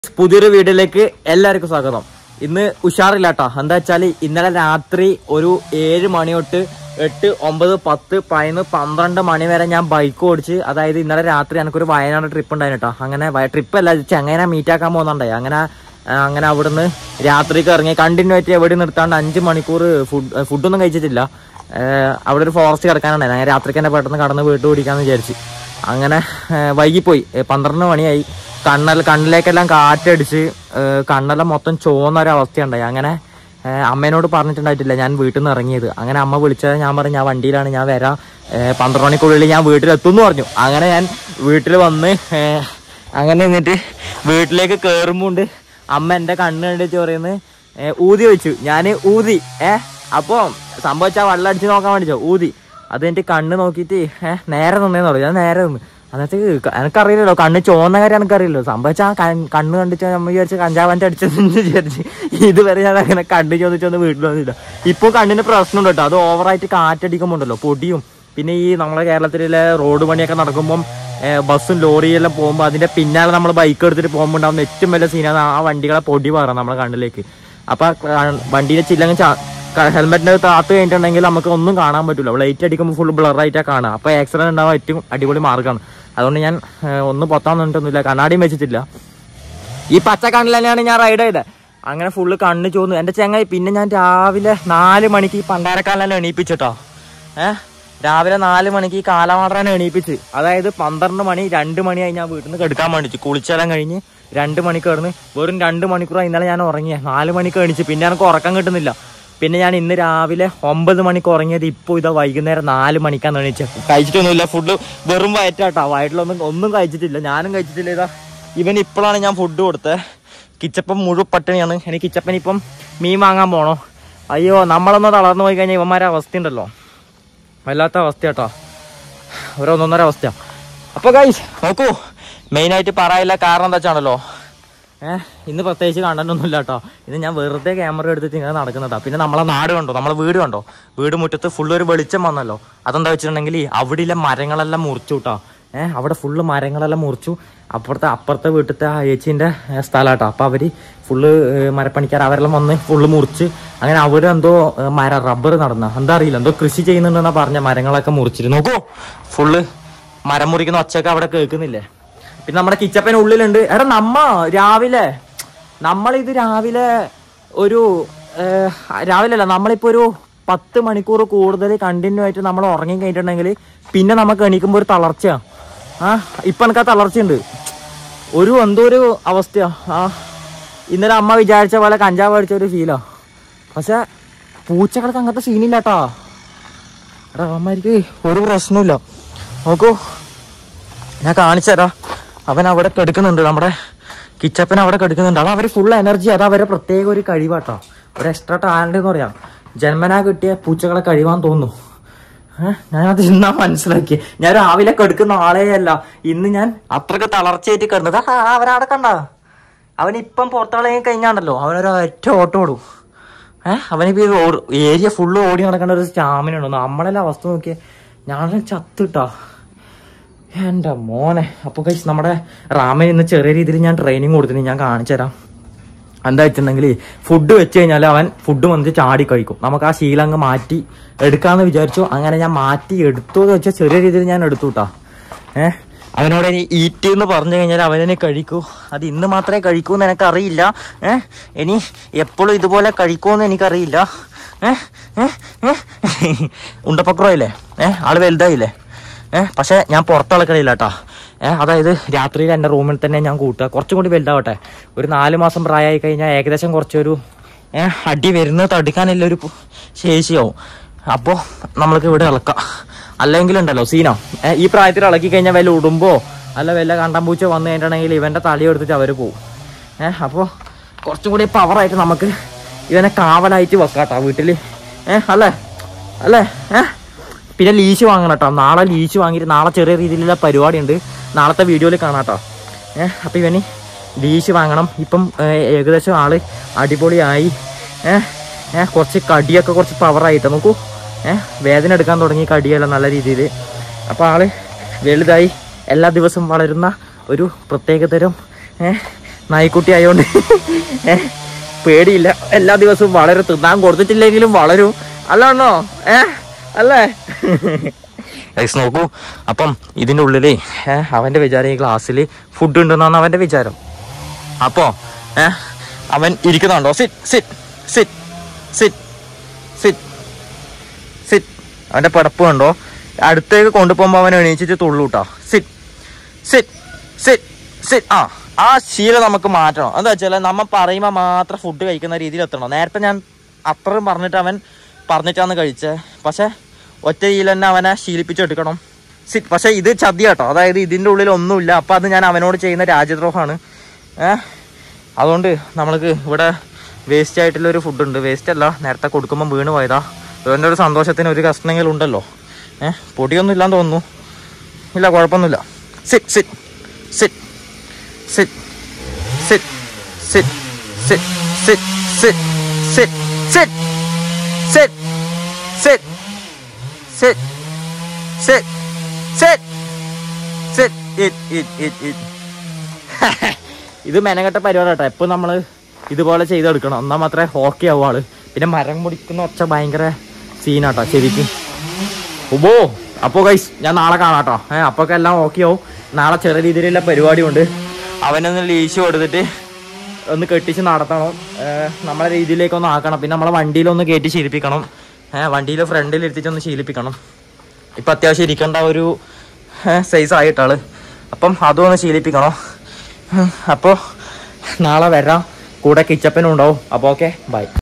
പുതിയൊരു വീഡിയോയിലേക്ക് എല്ലാവർക്കും സ്വാഗതം. ഇന്ന് ഉഷാറില്ലാട്ടോ. എന്താ വെച്ചാൽ ഇന്നലെ രാത്രി ഒരു 7 മണി തൊട്ട് 8, 9, 10, 11, 12 മണി വരെ ഞാൻ ബൈക്ക് ഓടിച്ച്. അതായത് ഇന്നലെ രാത്രി എനിക്കൊരു വയനാട് ട്രിപ്പ് ഉണ്ടായിരുന്നു കേട്ടോ. അങ്ങനെ ട്രിപ്പ് അല്ല, ചെങ്ങനെ മീറ്റാക്കാൻ പോകുന്നുണ്ടായി. അങ്ങനെ അവിടുന്ന് രാത്രിക്ക് ഇറങ്ങി കണ്ടിന്യൂ ആയിട്ട് എവിടെ നിർത്താണ്ട് 5 മണിക്കൂർ ഫുഡൊന്നും കഴിച്ചിട്ടില്ല. അവിടെ ഒരു ഫോറസ്റ്റ് കിടക്കാനുണ്ടായിരുന്നു. അങ്ങനെ രാത്രിക്ക് തന്നെ പെട്ടെന്ന് കടന്ന് വീട്ടിൽ ഓടിക്കാന്ന് വിചാരിച്ച് അങ്ങനെ വൈകിപ്പോയി. 12 മണിയായി. കണ്ണിലേക്കെല്ലാം കാറ്റടിച്ച് കണ്ണെല്ലാം മൊത്തം ചുവന്നൊരവസ്ഥയുണ്ടായി. അങ്ങനെ അമ്മേനോട് പറഞ്ഞിട്ടുണ്ടായിട്ടില്ല ഞാൻ വീട്ടിൽ നിന്ന് ഇറങ്ങിയത്. അങ്ങനെ അമ്മ വിളിച്ചത് ഞാൻ പറഞ്ഞു ഞാൻ വണ്ടിയിലാണ്, ഞാൻ വരാം, 12 മണിക്കുള്ളിൽ ഞാൻ വീട്ടിലെത്തും എന്ന് പറഞ്ഞു. അങ്ങനെ ഞാൻ വീട്ടിൽ വന്ന് അങ്ങനെ എന്നിട്ട് വീട്ടിലേക്ക് കയറുമ്പോണ്ട് അമ്മ എൻ്റെ കണ്ണ് കണ്ടിട്ട് പറയുന്നത് ഊതി വെച്ചു. ഞാൻ ഊതി അപ്പോൾ സംഭവിച്ചാൽ വെള്ളം അടിച്ച് നോക്കാൻ വേണ്ടിച്ചോ ഊതി. അത് എൻ്റെ കണ്ണ് നോക്കിയിട്ട് നേരെ നിന്നേന്ന് പറഞ്ഞു. ഞാൻ നേരെ നിന്ന്. അന്നത്തെ എനിക്കറിയില്ലല്ലോ, കണ്ണ് ചുവന്ന കാര്യം എനിക്കറിയില്ലല്ലോ. സംഭവിച്ചാൽ കണ്ണ് കണ്ടിച്ച് നമ്മൾ വിചാരിച്ച് കഞ്ചാവാൻ്റെ അടിച്ചതെന്ന് വിചാരിച്ച് ഇതുവരെ ഞാൻ അങ്ങനെ കണ്ണ് ചോദിച്ചൊന്ന് വീട്ടിൽ വന്നില്ല. ഇപ്പോൾ കണ്ണിന് പ്രശ്നമുണ്ട് കേട്ടോ. അത് ഓവറായിട്ട് കാറ്റടിക്കുമ്പോണ്ടല്ലോ പൊടിയും, പിന്നെ ഈ നമ്മളെ കേരളത്തിലെ റോഡ് പണിയൊക്കെ നടക്കുമ്പം ബസ്സും ലോറിയെല്ലാം പോകുമ്പോൾ അതിൻ്റെ പിന്നാലെ നമ്മൾ ബൈക്ക് എടുത്തിട്ട് പോകുമ്പോൾ ഉണ്ടാകുന്ന ഏറ്റവും വലിയ സീനാണ് ആ വണ്ടികളെ പൊടി പാറാം നമ്മളെ കണ്ണിലേക്ക്. അപ്പം വണ്ടിയിലെ ചില്ലങ്ങ് ഹെൽമെറ്റിൻ്റെ താത്ത് കഴിഞ്ഞിട്ടുണ്ടെങ്കിൽ നമുക്ക് ഒന്നും കാണാൻ പറ്റില്ല. ലൈറ്റ് അടിക്കുമ്പോൾ ഫുൾ ബ്ലറായിട്ടാണ് കാണുക. അപ്പോൾ ആക്സിഡൻറ്റ് ഉണ്ടാവാൻ ഏറ്റവും അടിപൊളി മാർഗ്ഗമാണ്. അതുകൊണ്ട് ഞാൻ ഒന്നും പൊത്താൻ നിന്നിട്ടൊന്നുമില്ല, കണ്ണാടിയും വെച്ചിട്ടില്ല. ഈ പച്ച കണ്ണിൽ തന്നെയാണ് ഞാൻ റൈഡ് ചെയ്തത്. അങ്ങനെ ഫുള്ള് കണ്ണ് ചോന്നു എൻ്റെ ചെങ്ങായി. പിന്നെ ഞാൻ രാവിലെ 4 മണിക്ക് ഈ പണ്ടാരക്കാലിനെ എണീപ്പിച്ചിട്ടോ. രാവിലെ 4 മണിക്ക് ഈ കാലമാടനെ എണീപ്പിച്ച്. അതായത് 12 മണി 2 മണിയായി ഞാൻ വീട്ടിൽ നിന്ന് കെടുക്കാൻ വേണ്ടിച്ചു. കുളിച്ചെല്ലാം കഴിഞ്ഞ് 2 മണിക്ക് കിടന്ന് വെറും 2 മണിക്കൂറാണ് ഇന്നലെ ഞാൻ ഉറങ്ങിയത്. 4 മണിക്ക് എണീച്ച്. പിന്നെ എനിക്ക് ഉറക്കം കിട്ടുന്നില്ല. പിന്നെ ഞാൻ ഇന്ന് രാവിലെ 9 മണിക്ക് ഉറങ്ങിയത്. ഇപ്പോൾ ഇതാ വൈകുന്നേരം 4 മണിക്കാണ് എണീച്ചത്. കഴിച്ചിട്ടൊന്നുമില്ല, ഫുഡ് വെറും വയറ്റാട്ടോ. വയറ്റിലൊന്നും കഴിച്ചിട്ടില്ല, ഞാനും കഴിച്ചിട്ടില്ല. ഇതാ ഇവൻ ഇപ്പോഴാണ് ഞാൻ ഫുഡ് കൊടുത്തത്. കിച്ചപ്പൻ മുഴുവൻ പട്ടിണിയാണ്. എനിക്ക് കിച്ചപ്പൻ ഇപ്പം മീൻ വാങ്ങാൻ പോകണോ. അയ്യോ, നമ്മളൊന്ന് തളർന്നു പോയി കഴിഞ്ഞാൽ ഇവന്മാരെ അവസ്ഥ ഉണ്ടല്ലോ, വല്ലാത്ത അവസ്ഥയാട്ടോ, ഒന്നൊന്നര അവസ്ഥയാണ്. അപ്പോൾ ഗൈസ് നോക്കൂ, മെയിനായിട്ട് പറയില്ല. കാരണം എന്താ വെച്ചാണല്ലോ, ഇന്ന് പ്രത്യേകിച്ച് കണ്ടൊന്നുമില്ല കേട്ടോ. ഇന്ന് ഞാൻ വെറുതെ ക്യാമറ എടുത്തിട്ട് ഇങ്ങനെ നടക്കുന്നതാ. പിന്നെ നമ്മളെ നാട് കണ്ടോ, നമ്മളെ വീട് കണ്ടോ, വീട് മുറ്റത്ത് ഫുള്ള് ഒരു വെളിച്ചം വന്നല്ലോ. അതെന്താ വെച്ചിട്ടുണ്ടെങ്കിൽ അവിടെയുള്ള മരങ്ങളെല്ലാം മുറിച്ചു കേട്ടോ. അവിടെ ഫുള്ള് മരങ്ങളെല്ലാം മുറിച്ചു. അപ്പുറത്തെ വീട്ടിലത്തെ ആ ചേച്ചീൻ്റെ സ്ഥലമാട്ടോ. അപ്പോൾ അവർ ഫുള്ള് മരപ്പണിക്കാർ അവരെല്ലാം വന്ന് ഫുള്ള് മുറിച്ച്. അങ്ങനെ അവരെന്തോ റബ്ബർ നടന്ന എന്താ അറിയില്ല, എന്തോ കൃഷി ചെയ്യുന്നുണ്ടെന്നാ പറഞ്ഞ. മരങ്ങളൊക്കെ മുറിച്ചിട്ട് നോക്കൂ, ഫുള്ള് മരം മുറിക്കുന്ന ഒച്ചയൊക്കെ അവിടെ കേൾക്കുന്നില്ലേ. പിന്നെ നമ്മുടെ കിച്ചപ്പൻ ഉള്ളിലുണ്ട്. എടാ നമ്മളിത് രാവിലെ അല്ല, നമ്മളിപ്പോൾ ഒരു 10 മണിക്കൂർ കൂടുതൽ കണ്ടിന്യൂ ആയിട്ട് നമ്മൾ ഉറങ്ങി കഴിഞ്ഞിട്ടുണ്ടെങ്കിൽ പിന്നെ നമുക്ക് എണീക്കുമ്പോൾ ഒരു തളർച്ചയാണ്. ഇപ്പം എനിക്ക് ആ തളർച്ചയുണ്ട്. എന്തോ ഒരു അവസ്ഥയാ. ഇന്നലെ അമ്മ വിചാരിച്ച പോലെ കഞ്ചാവ് അടിച്ച ഒരു ഫീലാ. പക്ഷെ പൂച്ചകൾക്ക് അങ്ങനത്തെ സീനില്ല കേട്ടോ. എടാ അമ്മമാർക്ക് ഒരു പ്രശ്നമില്ല. നോക്കൂ, ഞാൻ കാണിച്ചു തരാം. അവൻ അവിടെ കെടുക്കുന്നുണ്ട്, നമ്മുടെ കിച്ചപ്പൻ അവിടെ കെടുക്കുന്നുണ്ട്. അത് അവർ ഫുൾ എനർജി, അത് അവരെ പ്രത്യേക ഒരു കഴിവാട്ടോ, ഒരു എക്സ്ട്രാ ടാലന്റ് എന്ന് പറയാം. ജന്മനാ കിട്ടിയ പൂച്ചകളെ കഴിവാന്ന് തോന്നുന്നു. ഞാനത് ഇന്നാ മനസ്സിലാക്കി. ഞാൻ രാവിലെ കെടുക്കുന്ന ആളേ അല്ല. ഇന്ന് ഞാൻ അത്രയ്ക്ക് തളർച്ചയായിട്ട് കിടന്നത്. അവരവിടെ കണ്ട, അവനിപ്പം പുറത്താളെ കഴിഞ്ഞാണ്ടല്ലോ അവനൊരു ഒറ്റ ഓട്ടം ഓടും. അവനിപ്പോൾ ഏരിയ ഫുള്ള് ഓടി നടക്കേണ്ട ഒരു സ്റ്റാമിന ഉണ്ടോ. നമ്മളെല്ലാം അവസ്ഥ നോക്കിയേ, ഞാനെല്ലാം ചത്തിട്ടാ എൻ്റെ മോനെ. അപ്പോൾ കഴിച്ച് നമ്മുടെ റാമൻ ഇന്ന് ചെറിയ രീതിയിൽ ഞാൻ ട്രെയിനിങ് കൊടുത്തിട്ട് ഞാൻ കാണിച്ചു തരാം. എന്താ വെച്ചിട്ടുണ്ടെങ്കിൽ ഫുഡ് വെച്ച് കഴിഞ്ഞാൽ അവൻ ഫുഡ് വന്നിട്ട് ചാടി കഴിക്കും. നമുക്ക് ആ ശീലം അങ്ങ് മാറ്റി എടുക്കാമെന്ന് വിചാരിച്ചു. അങ്ങനെ ഞാൻ മാറ്റി എടുത്തു എന്ന് വെച്ചാൽ ചെറിയ രീതിയിൽ ഞാൻ എടുത്തു കേട്ടോ. അവനോട് ഇനി ഈറ്റ് എന്ന് പറഞ്ഞു കഴിഞ്ഞാൽ അവനെ കഴിക്കൂ. അത് ഇന്ന് മാത്രമേ കഴിക്കൂ എന്ന് എനിക്കറിയില്ല. ഇനി എപ്പോഴും ഇതുപോലെ കഴിക്കുമെന്ന് എനിക്കറിയില്ല. ഉണ്ടപ്പക്രമില്ലേ, ആള് വലുതായില്ലേ. പക്ഷെ ഞാൻ പുറത്തിളക്കണില്ല കേട്ടോ. അതായത് രാത്രിയിൽ എൻ്റെ റൂമിൽ തന്നെ ഞാൻ കൂട്ടുക. കുറച്ചും കൂടി വലുതാവട്ടെ. ഒരു 4 മാസം പ്രായമായി കഴിഞ്ഞാൽ ഏകദേശം കുറച്ചൊരു അടി വരുന്നത് തടുക്കാനുള്ള ഒരു ശേഷിയാവും. അപ്പോൾ നമ്മൾക്ക് ഇവിടെ ഇളക്കാം. അല്ലെങ്കിൽ ഉണ്ടല്ലോ സീനോ. ഈ പ്രായത്തിൽ ഇളക്കി കഴിഞ്ഞാൽ വല്ല ഉടുമ്പോ അല്ല വല്ല കണ്ടമ്പൂച്ചോ വന്നു കഴിഞ്ഞിട്ടുണ്ടെങ്കിൽ ഇവൻ്റെ തലയെടുത്തിട്ട് അവർ പോവും. അപ്പോൾ കുറച്ചും കൂടി പവറായിട്ട് നമുക്ക് ഇവനെ കാവലായിട്ട് വെക്കാം കേട്ടോ വീട്ടിൽ. അല്ലേ പിന്നെ ലീശ് വാങ്ങണം കേട്ടോ. നാളെ ലീശ് വാങ്ങിയിട്ട് നാളെ ചെറിയ രീതിയിലുള്ള പരിപാടി ഉണ്ട്. നാളത്തെ വീഡിയോയിൽ കാണാം കേട്ടോ. അപ്പോൾ ഇവന് ലീശ് വാങ്ങണം. ഇപ്പം ഏകദേശം ആള് അടിപൊളിയായി. കുറച്ച് കടിയൊക്കെ കുറച്ച് പവറായിട്ട് നോക്കൂ. വേദന എടുക്കാൻ തുടങ്ങി കടിയെല്ലാം നല്ല രീതിയിൽ. അപ്പോൾ ആള് വലുതായി എല്ലാ ദിവസവും വളരുന്ന ഒരു പ്രത്യേകതരം നായ്ക്കുട്ടി ആയതുകൊണ്ട് പേടിയില്ല. എല്ലാ ദിവസവും വളരെ തിന്നാൻ കൊടുത്തിട്ടില്ലെങ്കിലും വളരും. അല്ലാണോ? അല്ലേ? നോക്കൂ. അപ്പം ഇതിൻ്റെ ഉള്ളില് അവന്റെ വിചാരം ഈ ഗ്ലാസ്സിൽ ഫുഡ് ഉണ്ടെന്നാണ് അവന്റെ വിചാരം. അപ്പോ അവൻ ഇരിക്കുന്നുണ്ടോ? Sit sit sit sit sit sit. അവന്റെ പിടപ്പ് കണ്ടോ? അടുത്തേക്ക് കൊണ്ടുപോകുമ്പോ അവൻ എണീച്ചിട്ട് തുള്ളൂട്ടോ. Sit sit sit sit. ആ ശീലം നമുക്ക് മാറ്റണം. എന്താ വെച്ചാൽ നമ്മൾ പറയുമ്പോൾ മാത്രം ഫുഡ് കഴിക്കുന്ന രീതിയിൽ എത്തണം. നേരത്തെ ഞാൻ അത്രയും പറഞ്ഞിട്ടാണ് കഴിച്ചത്. പക്ഷെ ഒറ്റയിൽ തന്നെ അവനെ ശീലിപ്പിച്ചെടുക്കണം. പക്ഷെ ഇത് ചതി കേട്ടോ. അതായത് ഇതിൻ്റെ ഉള്ളിൽ ഒന്നുമില്ല. അപ്പം അത് ഞാൻ അവനോട് ചെയ്യുന്ന രാജ്യദ്രോഹമാണ്. അതുകൊണ്ട് നമ്മൾക്ക് ഇവിടെ വേസ്റ്റ് ആയിട്ടുള്ളൊരു ഫുഡുണ്ട്. വേസ്റ്റ് അല്ല, നേരത്തെ കൊടുക്കുമ്പോൾ വീണ് പോയതാ. അവൻ്റെ ഒരു സന്തോഷത്തിന് ഒരു കഷ്ണമെങ്കിലും ഉണ്ടല്ലോ. പൊടിയൊന്നും ഇല്ലാന്ന് തോന്നുന്നു. ഇല്ല, കുഴപ്പമൊന്നുമില്ല. Sit sit sit sit sit sit sit sit sit sit sit sit sit sit sit sit sit. ഇത് മെനകെട്ട പരിപാടി കേട്ടോ. എപ്പോൾ നമ്മൾ ഇതുപോലെ ചെയ്തെടുക്കണം. എന്നാൽ മാത്രമേ ഹോക്കി ആവും ആള്. പിന്നെ മരം പൊടിക്കുന്ന ഒച്ച ഭയങ്കര സീനാട്ടോ ശരിക്കും. ഓ അപ്പോൾ ഗൈസ് ഞാൻ നാളെ കാണാട്ടോ. അപ്പൊക്കെ എല്ലാം ഓക്കെ ആവും. നാളെ ചെറിയ രീതിയിലുള്ള പരിപാടി ഉണ്ട്. അവനൊന്ന് ലീശ് കൊടുത്തിട്ട് ഒന്ന് കെട്ടിച്ച് നടത്തണം. നമ്മളെ രീതിയിലേക്കൊന്ന് ആക്കണം. പിന്നെ നമ്മളെ വണ്ടിയിലൊന്ന് കയറ്റി ശീലിപ്പിക്കണം. വണ്ടിയിൽ ഫ്രണ്ടിൽ ഇരുത്തിച്ചൊന്ന് ശീലിപ്പിക്കണം. ഇപ്പം അത്യാവശ്യം ഇരിക്കേണ്ട ഒരു സൈസ് ആയിട്ടാള്. അപ്പം അതും ഒന്ന് ശീലിപ്പിക്കണം. അപ്പോൾ നാളെ വരാം. കൂടെ കിച്ചപ്പനും ഉണ്ടാവും. അപ്പോൾ ഓക്കെ, ബൈ.